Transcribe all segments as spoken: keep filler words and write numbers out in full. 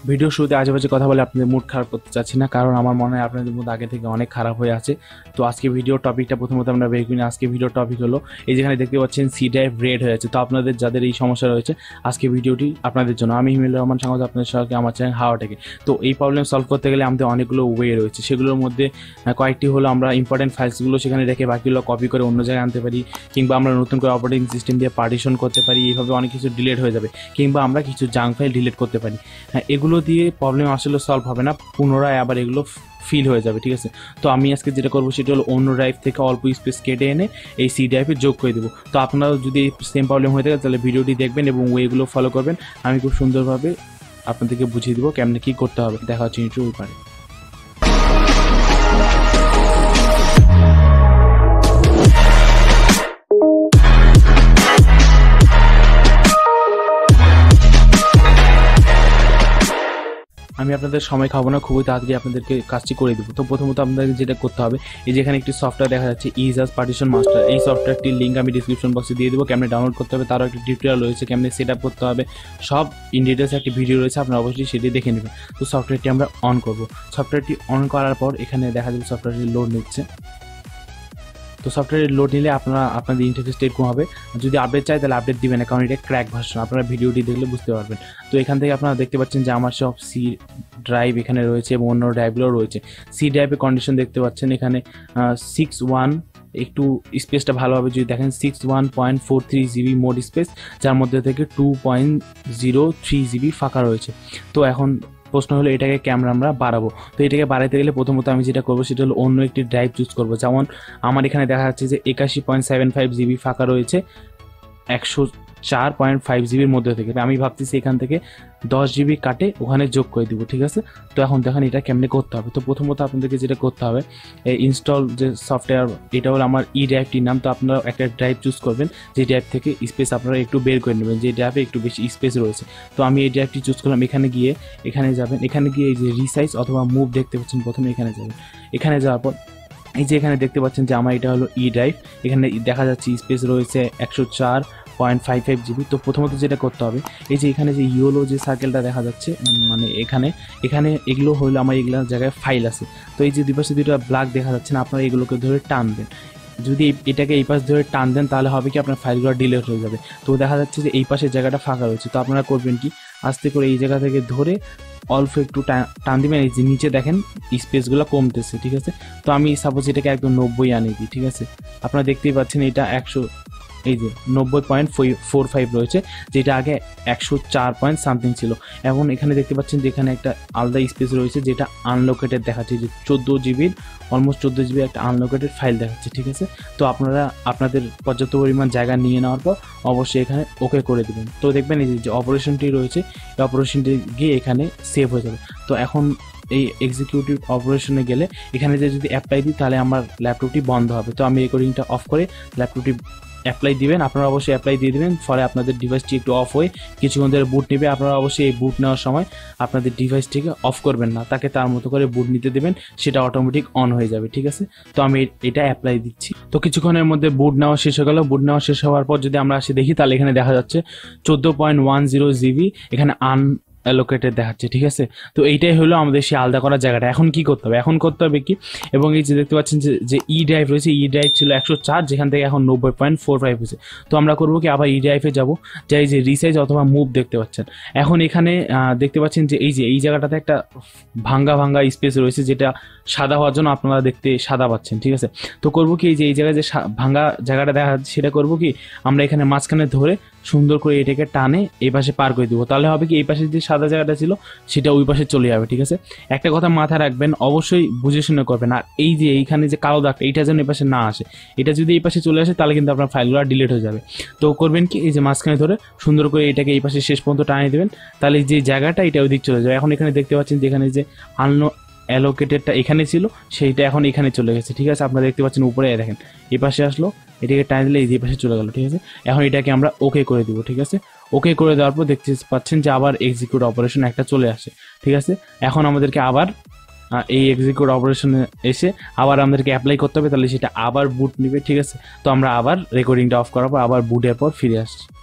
Video শুরুতে আজেবাজে কথা বলে আপনাদের মুড খারাপ করতে চাচ্ছি না, কারণ আমার মনে হয় আপনাদের মুড আগে থেকে অনেক খারাপ হয়ে আছে। তো আজকে ভিডিও টপিকটা প্রথমত আমরা বের করি। আজকে ভিডিও টপিক হলো এই যেখানে দেখতে পাচ্ছেন সি ড্রাইভ রেড হয়ে আছে। তো আপনাদের যাদের এই সমস্যা রয়েছে আজকে ভিডিওটি আপনাদের জন্য। আমি হিমেল রহমান স্বাগত আপনাদের সঙ্গে আমার চ্যানেল হাওয়া থেকে। তো এই প্রবলেম সলভ করতে গেলে আমাদের অনেকগুলো ওয়ে রয়েছে, সেগুলোর মধ্যে কয়েকটি হলো আমরা ইম্পর্টেন্ট ফাইলসগুলো সেখানে রেখে বাকিগুলো কপি করে অন্য জায়গায় আনতে পারি, কিংবা আমরা নতুন করে অপারেটিং সিস্টেম দিয়ে পার্টিশন করতে পারি। এইভাবে অনেক কিছু ডিলিট হয়ে যাবে, কিংবা আমরা কিছু জাঙ্ক ফাইল ডিলিট করতে পারি। হ্যাঁ, এগুলো দিয়ে প্রবলেম আসলে সলভ হবে না, পুনরায় আবার এগুলো ফিল হয়ে যাবে। ঠিক আছে, তো আমি আজকে যেটা করবো সেটা হলো অন্য ড্রাইভ থেকে অল্প স্পেস কেটে এনে এই সি ড্রাইভে যোগ করে দেবো। তো আপনারাও যদি সেম প্রবলেম হয়ে থাকে তাহলে ভিডিওটি দেখবেন এবং ওয়েগুলো ফলো করবেন। আমি খুব সুন্দরভাবে আপনাদেরকে বুঝিয়ে দেবো কেমনে কী করতে হবে। দেখা হচ্ছে ইউটিউব পারে। আমি আপনাদের সময় খাবো না, খুবই তাড়াতাড়ি আপনাদেরকে কাজটি করে দেবো। তো প্রথমত আপনাদেরকে যেটা করতে হবে, এই যেখানে একটি সফটওয়্যার দেখা যাচ্ছে ইজাজ পার্টিশন মাস্টার, এই সফটওয়্যারটির লিঙ্ক আমি ডিসক্রিপশন বক্সে দিয়ে দেবো। কেমনে ডাউনলোড করতে হবে তারও একটি টিউটোরিয়াল রয়েছে, কেমনে সেট আপ করতে হবে সব ইন ডিটেলস একটি ভিডিও রয়েছে, আপনারা অবশ্যই সেটি দেখে নেবেন। তো সফটওয়্যারটি আমরা অন করব। সফটওয়্যারটি অন করার পর এখানে দেখা যাবে সফটওয়্যারটি লোড নিচ্ছে। তো সফটওয়্যার লোড নিলে আপনারা আপনাদের ইন্টারফেসটা এরকম হবে। যদি আপডেট চাই তাহলে আপডেট দিবেন না, কারণ এটা ক্র্যাক ভার্সন, আপনারা ভিডিওটি দেখলে বুঝতে পারবেন। তো এখান থেকে আপনারা দেখতে পাচ্ছেন যে আমার সব সি ড্রাইভ এখানে রয়েছে এবং অন্য ড্রাইভগুলো রয়েছে। সি ড্রাইভের কন্ডিশন দেখতে পাচ্ছেন এখানে সিক্স ওয়ান একটু স্পেসটা ভালোভাবে যদি দেখেন six one point four three GB mode space, যার মধ্যে থেকে two point zero three GB ফাঁকা রয়েছে। তো এখন প্রশ্ন হলো এটাকে ক্যামেরা আমরা বাড়াবো। তো এটাকে বাড়াতে গেলে প্রথমত আমি যেটা করবো সেটা হলো অন্য একটি ড্রাইভ চুজ করবো। যেমন আমার এখানে দেখা যাচ্ছে যে একাশি পয়েন্ট সেভেন ফাইভ জিবি ফাঁকা রয়েছে একশো চার পয়েন্ট ফাইভ জিবির মধ্যে থেকে। আমি ভাবতেছি এখান থেকে দশ জিবি কাটে ওখানে যোগ করে দিব। ঠিক আছে, তো এখন দেখেন এটা কেমনে করতে হবে। তো প্রথমত আপনাদেরকে যেটা করতে হবে, এই ইনস্টল যে সফটওয়্যার, এটা হলো আমার ই ড্রাইভটির নাম। তো আপনারা একটা ড্রাইভ চুজ করবেন, যে ড্রাইভ থেকে স্পেস আপনারা একটু বের করে নেবেন, যে ড্রাইভে একটু বেশি স্পেস রয়েছে। তো আমি এই ড্রাইভটি চুজ করলাম। এখানে গিয়ে এখানে যাবেন, এখানে গিয়ে এই যে রিসাইজ অথবা মুভ দেখতে পাচ্ছেন, প্রথমে এখানে যাবেন। এখানে যাওয়ার পর এই যে এখানে দেখতে পাচ্ছেন যে আমার এটা হলো ই ড্রাইভ, এখানে দেখা যাচ্ছে স্পেস রয়েছে একশো চার পয়েন্ট ফাইভ ফাইভ জিবি। তো প্রথমত যেটা করতে হবে, এই যে এখানে যে ইয়েলো যে সার্কেলটা দেখা যাচ্ছে, মানে এখানে এখানে এগুলো হলো আমার এগুলো জায়গায় ফাইল আছে। তো এই যে দুই পাশে দুটো ব্ল্যাক দেখা যাচ্ছে না, আপনারা এগুলোকে ধরে টানবেন। যদি এটাকে এই পাশ ধরে টান দেন তাহলে হবে কি আপনার ফাইলগুলো ডিলিট হয়ে যাবে। তো দেখা যাচ্ছে যে এই পাশের জায়গাটা ফাঁকা রয়েছে। তো আপনারা করবেন কি, আস্তে করে এই জায়গা থেকে ধরে অল্প একটু টান দিবেন। এই যে নিচে দেখেন স্পেসগুলো কমতেছে। ঠিক আছে, তো আমি সাপোজ এটাকে একদম নব্বই আনি দিই। ঠিক আছে, আপনারা দেখতেই পাচ্ছেন এটা একশো এই যে নব্বই পয়েন্ট ফোর ফাইভ রয়েছে, যেটা আগে একশো চার পয়েন্ট সামথিং ছিল। এবং এখানে দেখতে পাচ্ছেন যে এখানে একটা আলাদা স্পেস রয়েছে যেটা আনলোকেটেড দেখাচ্ছে, যে চোদ্দো জিবির অলমোস্ট চোদ্দো জিবি একটা আনলোকেটেড ফাইল দেখাচ্ছে। ঠিক আছে, তো আপনারা আপনাদের পর্যাপ্ত পরিমাণ জায়গা নিয়ে নেওয়ার পর অবশ্যই এখানে ওকে করে দেবেন। তো দেখবেন এই যে অপারেশনটি রয়েছে, এই অপারেশনটি গিয়ে এখানে সেভ হয়ে যাবে। তো এখন এই এক্সিকিউটিভ অপারেশনে গেলে এখানে যে যদি অ্যাপ্লাই দিই তাহলে আমার ল্যাপটপটি বন্ধ হবে। তো আমি রেকর্ডিংটা অফ করে ল্যাপটপটি অ্যাপ্লাই দিবেন, আপনারা অবশ্যই অ্যাপ্লাই দিয়ে দেবেন। ফলে আপনাদের ডিভাইসটি একটু অফ হয়ে কিছুক্ষণ ধরে বুট নেবে। আপনারা অবশ্যই এই বুট নেওয়ার সময় আপনাদের ডিভাইসটিকে অফ করবেন না, তাকে তার মতো করে বুট নিতে দেবেন, সেটা অটোমেটিক অন হয়ে যাবে। ঠিক আছে, তো আমি এটা অ্যাপ্লাই দিচ্ছি। তো কিছুক্ষণের মধ্যে বুট নেওয়া শেষ হয়ে গেল। বুট নেওয়া শেষ হওয়ার পর যদি আমরা আসি দেখি, তাহলে এখানে দেখা যাচ্ছে চোদ্দো পয়েন্ট ওয়ান জিরো জিবি এখানে আন অ্যালোকেটেড দেখাচ্ছে। ঠিক আছে, তো এইটাই হলো আমাদের সেই আলাদা করার জায়গাটা। এখন কি করতে হবে, এখন করতে হবে কি, এবং এই যে দেখতে পাচ্ছেন যে যে ই ড্রাইভ রয়েছে, ই ড্রাইভ ছিল একশো চার, যেখান থেকে এখন নব্বই পয়েন্ট ফোর ফাইভ হয়েছে। তো আমরা করবো কি, আবার ই ড্রাইভে যাবো, যাই যে রিসাইজ অথবা মুভ দেখতে পাচ্ছেন। এখন এখানে দেখতে পাচ্ছেন যে এই যে এই জায়গাটাতে একটা ভাঙ্গা ভাঙ্গা স্পেস রয়েছে, যেটা সাদা হওয়ার জন্য আপনারা দেখতে সাদা পাচ্ছেন। ঠিক আছে, তো করবো কি, এই যে এই জায়গায় যে ভাঙ্গা জায়গাটা দেখা যাচ্ছে, সেটা করবো কি, আমরা এখানে মাঝখানে ধরে সুন্দর করে এটাকে টানে এই পাশে পার করে দিব। তাহলে হবে কি, এই পাশে যে সাদা জায়গাটা ছিল সেটা ওই পাশে চলে যাবে। ঠিক আছে, একটা কথা মাথায় রাখবেন, অবশ্যই বুঝে শুনে করবেন। আর এই যে এইখানে যে কালো দাগটা, এইটা যেন এই পাশে না আসে, এটা যদি এই পাশে চলে আসে তাহলে কিন্তু আপনার ফাইলগুলো ডিলিট হয়ে যাবে। তো করবেন কি, এই যে মাঝখানে ধরে সুন্দর করে এটাকে এই পাশে শেষ পর্যন্ত টানিয়ে দেবেন, তাহলে যে জায়গাটা এটা ওই দিক চলে যাবে। এখন এখানে দেখতে পাচ্ছেন যে এখানে যে আননো অ্যালোকেটেডটা এখানে ছিল, সেইটা এখন এখানে চলে গেছে। ঠিক আছে, আপনারা দেখতে পাচ্ছেন উপরে দেখেন এই পাশে আসলো, এটাকে টান দিলে এই যে পাশে চলে গেল। ঠিক আছে, এখন এটাকে আমরা ওকে করে দিব। ঠিক আছে, ওকে করে দেওয়ার পর দেখতে পাচ্ছেন যে আবার এক্সিকিউট অপারেশন একটা চলে আসে। ঠিক আছে, এখন আমাদেরকে আবার এই এক্সিকিউট অপারেশনে এসে আবার আমাদেরকে অ্যাপ্লাই করতে হবে, তাহলে সেটা আবার বুট নেবে। ঠিক আছে, তো আমরা আবার রেকর্ডিংটা অফ করার পর আবার বুটের পর ফিরে আসছি।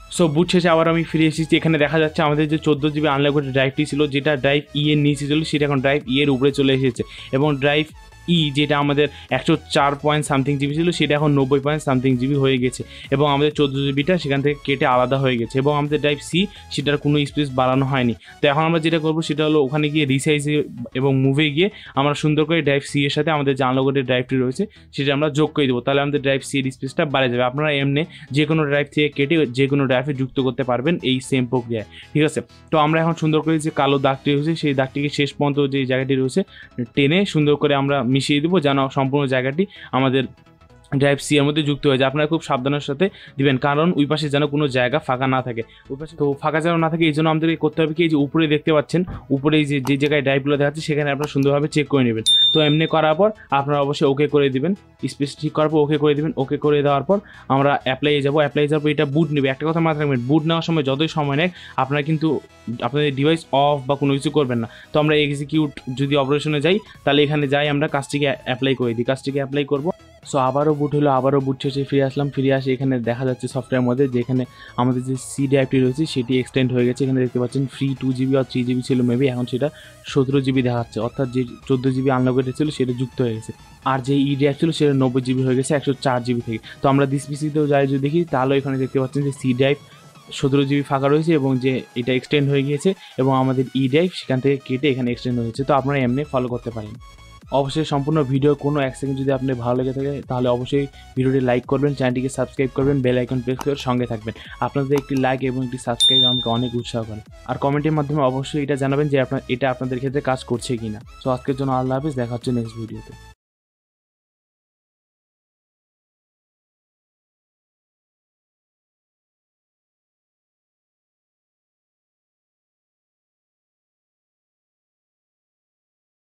সো বুট শেষে আবার আমি ফিরে এসেছি। এখানে দেখা যাচ্ছে আমাদের যে চোদ্দো জিবি আনলিমিটেড ড্রাইভটি ছিল, যেটা ড্রাইভ ই এর নিচে ছিল, সেটা এখন ড্রাইভ ই এর উপরে চলে এসেছে। এবং ড্রাইভ ই যেটা আমাদের একশো চার পয়েন্ট সামথিং জিবি ছিল, সেটা এখন নব্বই পয়েন্ট সামথিং জিবি হয়ে গেছে। এবং আমাদের চোদ্দো জিবিটা সেখান থেকে কেটে আলাদা হয়ে গেছে। এবং আমাদের ড্রাইভ সি সেটার কোনো স্পেস বাড়ানো হয়নি। তো এখন আমরা যেটা করবো সেটা হলো ওখানে গিয়ে রিসাইজে এবং মুভে গিয়ে আমরা সুন্দর করে ড্রাইভ সি এর সাথে আমাদের যে আনলিমিটেড ড্রাইভটি রয়েছে সেটা আমরা যোগ করে দেবো। তাহলে আমাদের ড্রাইভ সি এর স্পেসটা বাড়ে যাবে। আপনারা এমনি যে কোনো ড্রাইভ থেকে কেটে যে কোনো ড্রাইভে যুক্ত করতে পারবেন এই সেম প্রক্রিয়ায়, ঠিক আছে। তো আমরা এখন সুন্দর করে যে কালো দাগটি রয়েছে সেই দাগটিকে শেষ পর্যন্ত যে জায়গাটি রয়েছে টেনে সুন্দর করে আমরা মিশিয়ে দেবো, যেন সম্পূর্ণ জায়গাটি আমাদের ড্রাইভ সি এর মধ্যে যুক্ত হয়ে যায়। আপনারা খুব সাবধানের সাথে দিবেন, কারণ ওই পাশে যেন কোনো জায়গা ফাঁকা না থাকে। ওই পাশে তো ফাঁকা যেন না থাকে, এই জন্য আমাদেরকে করতে হবে কি, এই যে উপরে দেখতে পাচ্ছেন, উপরে যে যে জায়গায় ড্রাইভগুলো দেখাচ্ছে সেখানে আপনারা সুন্দরভাবে চেক করে নেবেন। তো এমনি করার পর আপনারা অবশ্যই ওকে করে দিবেন, স্পেস ঠিক করার পর ওকে করে দিবেন। ওকে করে দেওয়ার পর আমরা অ্যাপ্লাই যাবো। অ্যাপ্লাই যাওয়ার পর এটা বুট নেবে। একটা কথা মাথায় রাখবেন, বুট নেওয়ার সময় যতই সময় নেয় আপনারা কিন্তু আপনাদের ডিভাইস অফ বা কোনো কিছু করবেন না। তো আমরা এক্সিকিউট যদি অপারেশনে যাই, তাহলে এখানে যাই আমরা কাজটিকে অ্যাপ্লাই করে দিই, কাজটিকে অ্যাপ্লাই করবো। সো আবারও বুট হলো, আবারও বুট শেষে ফিরে আসলাম। ফিরে আসে এখানে দেখা যাচ্ছে সফটওয়্যার মধ্যে যেখানে আমাদের যে সি ড্রাইভটি রয়েছে সেটি এক্সটেন্ড হয়ে গেছে। এখানে দেখতে পাচ্ছেন ফ্রি টু জিবি আর থ্রি জিবি ছিল মেবি, এখন সেটা সতেরো জিবি দেখাচ্ছে, অর্থাৎ যে চোদ্দো জিবি আনলিমিটেড ছিল সেটা যুক্ত হয়ে গেছে। আর যে ই ড্রাইভ ছিল সেটা নব্বই জিবি হয়ে গেছে একশো চার জিবি থেকে। তো আমরা দিস পিসিতেও যাই যদি দেখি, তাহলে এখানে দেখতে পাচ্ছেন যে সি ড্রাইভ সতেরো জিবি ফাঁকা রয়েছে এবং যে এটা এক্সটেন্ড হয়ে গিয়েছে এবং আমাদের ই ড্রাইভ সেখান থেকে কেটে এখানে এক্সটেন্ড হয়েছে। তো আপনারা এমনি ফলো করতে পারেন। অবশ্যই সম্পূর্ণ ভিডিও কোনো এক সেকেন্ড যদি আপনার ভালো লেগে থাকে তাহলে অবশ্যই ভিডিওটি লাইক করবেন, চ্যানেলটিকে সাবস্ক্রাইব করবেন, বেল আইকন প্রেস করে সঙ্গে থাকবেন। আপনাদের একটি লাইক এবং একটি সাবস্ক্রাইব আমাকে অনেক উৎসাহ করে। আর কমেন্টের মাধ্যমে অবশ্যই এটা জানাবেন যে আপনার এটা আপনাদের ক্ষেত্রে কাজ করছে কিনা। সো আজকের জন্য আল্লাহ হাফেজ, দেখা হচ্ছে নেক্সট ভিডিওতে।